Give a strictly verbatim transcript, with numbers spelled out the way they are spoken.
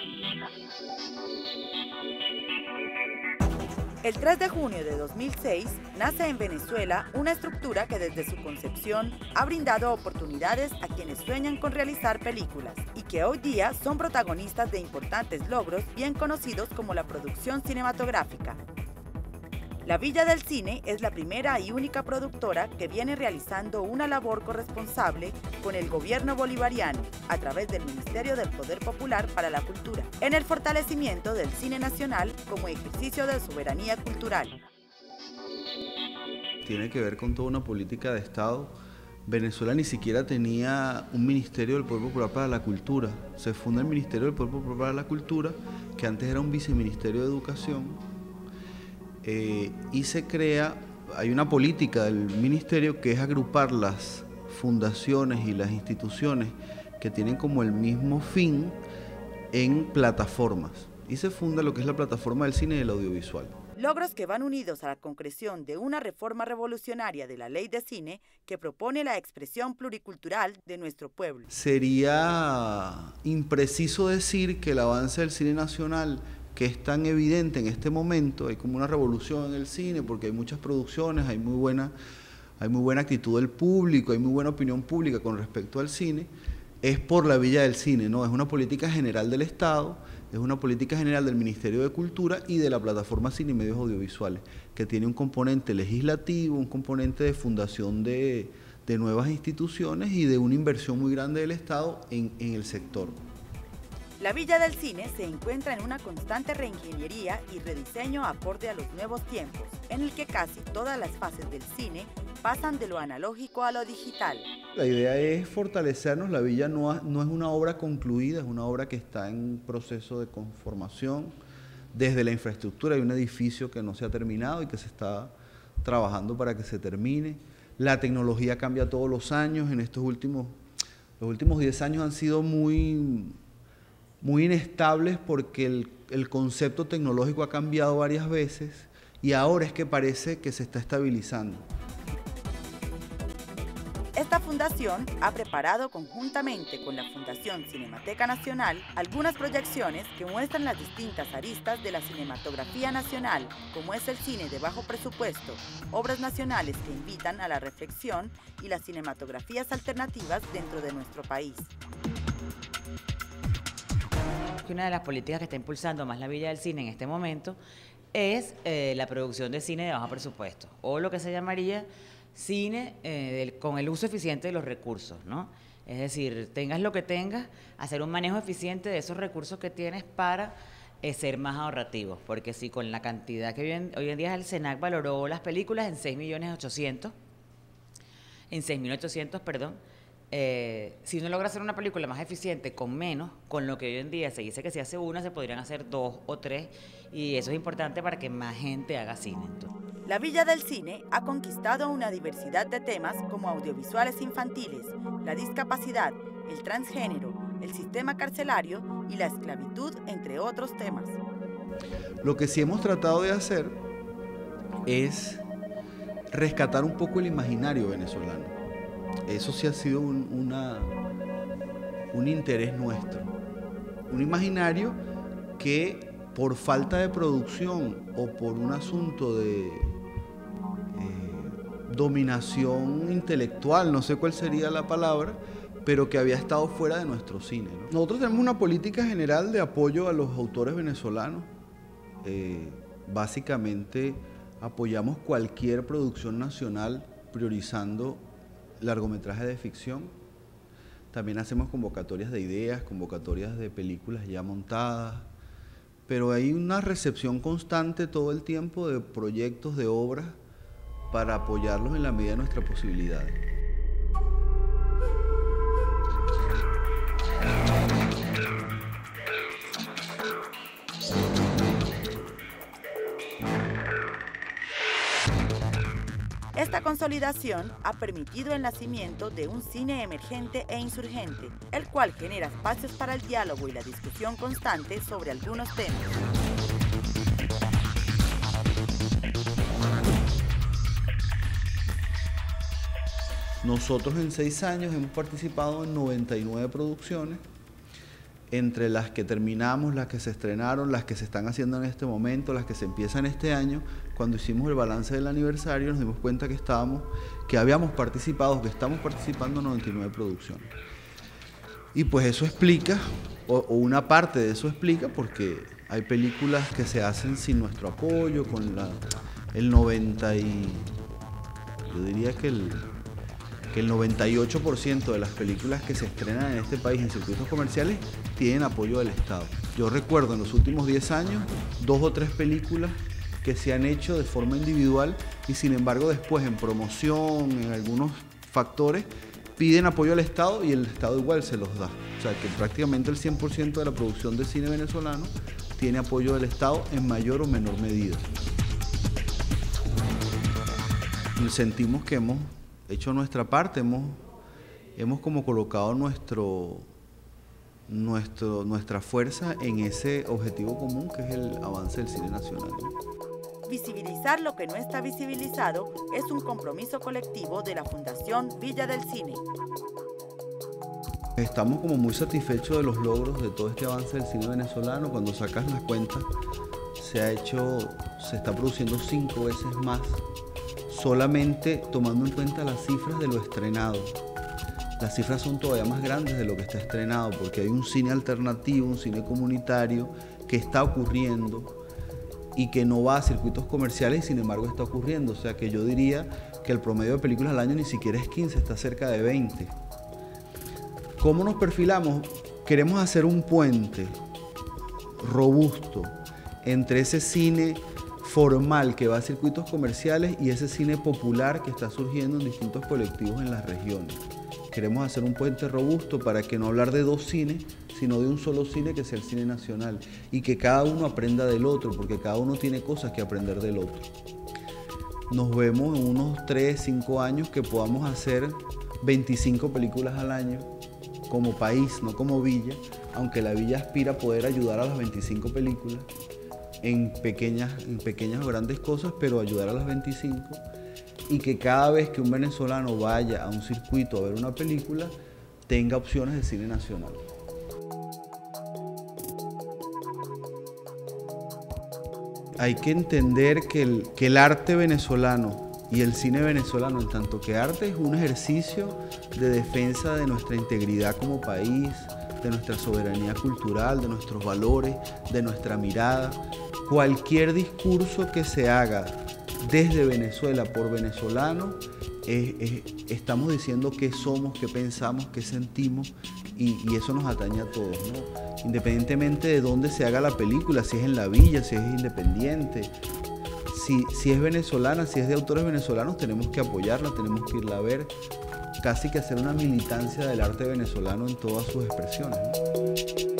El tres de junio de dos mil seis nace en Venezuela una estructura que desde su concepción ha brindado oportunidades a quienes sueñan con realizar películas y que hoy día son protagonistas de importantes logros bien conocidos como la producción cinematográfica. La Villa del Cine es la primera y única productora que viene realizando una labor corresponsable con el gobierno bolivariano a través del Ministerio del Poder Popular para la Cultura, en el fortalecimiento del cine nacional como ejercicio de soberanía cultural. Tiene que ver con toda una política de Estado. Venezuela ni siquiera tenía un Ministerio del Poder Popular para la Cultura. Se funda el Ministerio del Poder Popular para la Cultura, que antes era un viceministerio de Educación. Eh, y se crea, hay una política del ministerio que es agrupar las fundaciones y las instituciones que tienen como el mismo fin en plataformas, y se funda lo que es la plataforma del cine y del audiovisual. Logros que van unidos a la concreción de una reforma revolucionaria de la ley de cine que propone la expresión pluricultural de nuestro pueblo. Sería impreciso decir que el avance del cine nacional, que es tan evidente en este momento, hay como una revolución en el cine porque hay muchas producciones, hay muy buena, hay muy buena actitud del público, hay muy buena opinión pública con respecto al cine, es por la Villa del Cine, ¿no? Es una política general del Estado, es una política general del Ministerio de Cultura y de la plataforma Cine y Medios Audiovisuales, que tiene un componente legislativo, un componente de fundación de, de nuevas instituciones y de una inversión muy grande del Estado en, en el sector. La Villa del Cine se encuentra en una constante reingeniería y rediseño acorde a los nuevos tiempos, en el que casi todas las fases del cine pasan de lo analógico a lo digital. La idea es fortalecernos. La Villa no, no es una obra concluida, es una obra que está en proceso de conformación. Desde la infraestructura hay un edificio que no se ha terminado y que se está trabajando para que se termine. La tecnología cambia todos los años. En estos últimos, los últimos diez años han sido muy... muy inestables porque el, el concepto tecnológico ha cambiado varias veces y ahora es que parece que se está estabilizando. Esta fundación ha preparado conjuntamente con la Fundación Cinemateca Nacional algunas proyecciones que muestran las distintas aristas de la cinematografía nacional, como es el cine de bajo presupuesto, obras nacionales que invitan a la reflexión y las cinematografías alternativas dentro de nuestro país. Que una de las políticas que está impulsando más la Villa del Cine en este momento es eh, la producción de cine de bajo presupuesto, o lo que se llamaría cine eh, del, con el uso eficiente de los recursos, ¿no? Es decir, tengas lo que tengas, hacer un manejo eficiente de esos recursos que tienes para eh, ser más ahorrativos, porque si con la cantidad que hoy en, hoy en día el SENAC valoró las películas en seis millones ochocientos, en seis mil ochocientos, perdón, Eh, si uno logra hacer una película más eficiente con menos, con lo que hoy en día se dice que si hace una, se podrían hacer dos o tres, y eso es importante para que más gente haga cine. Entonces, la Villa del Cine ha conquistado una diversidad de temas como audiovisuales infantiles, la discapacidad, el transgénero, el sistema carcelario y la esclavitud, entre otros temas. Lo que sí hemos tratado de hacer es rescatar un poco el imaginario venezolano. Eso sí ha sido un, una, un interés nuestro. Un imaginario que por falta de producción o por un asunto de eh, dominación intelectual, no sé cuál sería la palabra, pero que había estado fuera de nuestro cine, ¿no? Nosotros tenemos una política general de apoyo a los autores venezolanos. Eh, básicamente apoyamos cualquier producción nacional priorizando largometraje de ficción. También hacemos convocatorias de ideas, convocatorias de películas ya montadas, pero hay una recepción constante todo el tiempo de proyectos, de obras, para apoyarlos en la medida de nuestras posibilidades. Esta consolidación ha permitido el nacimiento de un cine emergente e insurgente, el cual genera espacios para el diálogo y la discusión constante sobre algunos temas. Nosotros en seis años hemos participado en noventa y nueve producciones. entre las que terminamos, las que se estrenaron, las que se están haciendo en este momento, las que se empiezan este año, cuando hicimos el balance del aniversario nos dimos cuenta que estábamos, que habíamos participado, que estamos participando en noventa y nueve producciones. Y pues eso explica, o, o una parte de eso explica, porque hay películas que se hacen sin nuestro apoyo, con la, el noventa y... yo diría que el... que el noventa y ocho por ciento de las películas que se estrenan en este país en circuitos comerciales tienen apoyo del Estado. Yo recuerdo en los últimos diez años dos o tres películas que se han hecho de forma individual y sin embargo después en promoción, en algunos factores, piden apoyo al Estado y el Estado igual se los da. O sea que prácticamente el cien por ciento de la producción de cine venezolano tiene apoyo del Estado en mayor o menor medida. Y sentimos que hemos hecho nuestra parte, hemos, hemos como colocado nuestro, nuestro, nuestra fuerza en ese objetivo común que es el avance del cine nacional. Visibilizar lo que no está visibilizado es un compromiso colectivo de la Fundación Villa del Cine. Estamos como muy satisfechos de los logros de todo este avance del cine venezolano. Cuando sacas las cuentas, se ha hecho, se está produciendo cinco veces más, solamente tomando en cuenta las cifras de lo estrenado. Las cifras son todavía más grandes de lo que está estrenado, porque hay un cine alternativo, un cine comunitario que está ocurriendo y que no va a circuitos comerciales y sin embargo está ocurriendo. O sea que yo diría que el promedio de películas al año ni siquiera es quince, está cerca de veinte. ¿Cómo nos perfilamos? Queremos hacer un puente robusto entre ese cine formal que va a circuitos comerciales y ese cine popular que está surgiendo en distintos colectivos en las regiones. Queremos hacer un puente robusto para que no hablar de dos cines, sino de un solo cine que sea el cine nacional y que cada uno aprenda del otro, porque cada uno tiene cosas que aprender del otro. Nos vemos en unos tres, cinco años que podamos hacer veinticinco películas al año como país, no como villa, aunque la villa aspira a poder ayudar a las veinticinco películas en pequeñas, en pequeñas o grandes cosas, pero ayudar a las veinticinco, y que cada vez que un venezolano vaya a un circuito a ver una película, tenga opciones de cine nacional. Hay que entender que el, que el arte venezolano y el cine venezolano, en tanto que arte, es un ejercicio de defensa de nuestra integridad como país, de nuestra soberanía cultural, de nuestros valores, de nuestra mirada. Cualquier discurso que se haga desde Venezuela por venezolanos, eh, eh, estamos diciendo qué somos, qué pensamos, qué sentimos, y, y eso nos atañe a todos, ¿no? Independientemente de dónde se haga la película, si es en la villa, si es independiente, si, si es venezolana, si es de autores venezolanos, tenemos que apoyarla, tenemos que irla a ver, casi que hacer una militancia del arte venezolano en todas sus expresiones, ¿no?